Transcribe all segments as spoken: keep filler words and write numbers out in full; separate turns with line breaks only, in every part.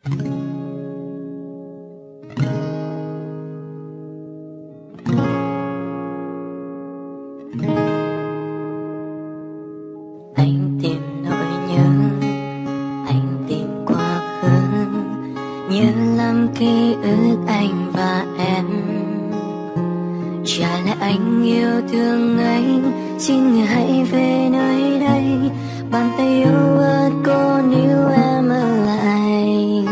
Anh tìm nỗi nhớ, anh tìm quá khứ, nhớ lắm ký ức anh và em. Chả lẽ anh yêu thương anh, xin người hãy về nơi đây, bàn tay yêu ớt cô níu em ở lại.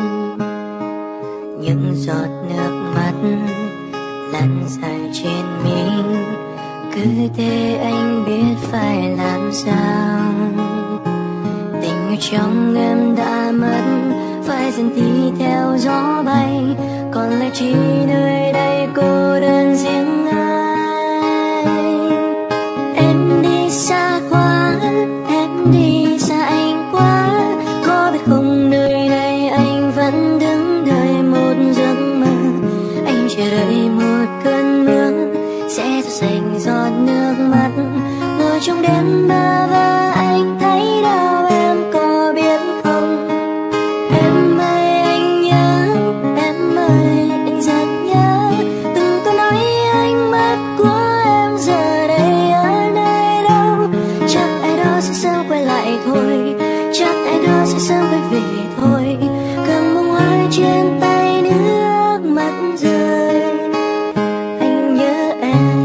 Những giọt nước mắt lăn dài trên mi, cứ thế anh biết phải làm sao. Tình yêu trong em đã mất, phải dần đi theo gió bay, còn lại chỉ nơi đây cô đơn riêng anh. Em đi xa quá, em đi xa anh quá, có biết không nơi đây anh vẫn đứng đợi một giấc mơ. Anh chờ đợi một cơn mưa sẽ cho sạch giọt nước mắt, ngồi trong đêm bơ vơ anh thấy đau, em có biết không? Em ơi anh nhớ, em ơi anh rất nhớ, từng câu nói ánh mắt của em giờ đây ở nơi đâu. Chắc ai đó sẽ sớm quay lại thôi, chắc ai đó sẽ sớm quay về thôi, cầm bông hoa trên tay nước mắt rơi. Anh nhớ em.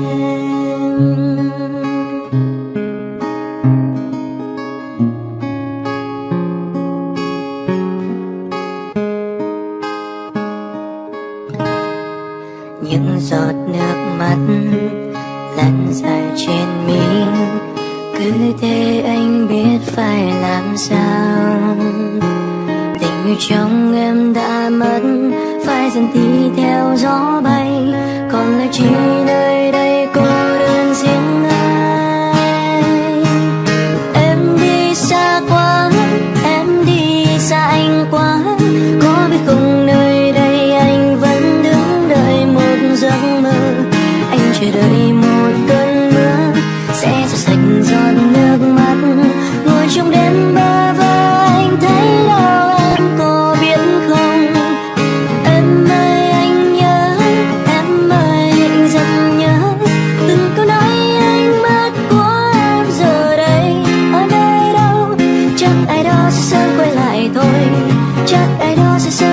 Những giọt nước mắt lăn dài trên mi, cứ thế anh biết phải làm sao. Tình yêu trong em đã mất, phải dần đi theo gió bay, còn lại chỉ nơi đây cô đơn riêng anh. Em đi xa quá, em đi xa anh quá, có biết không nơi đây anh vẫn đứng đợi một giấc mơ. Anh chờ đợi một cơn mưa sẽ cho sạch giọt nước mắt, ngồi trong đêm bơ vơ anh thấy đau, em có biết không? Em ơi anh nhớ, em ơi anh rất nhớ, từng câu nói ánh mắt của em giờ đây ở nơi đâu. Chắc ai đó sẽ sớm quay lại thôi, chắc ai đó sẽ sớm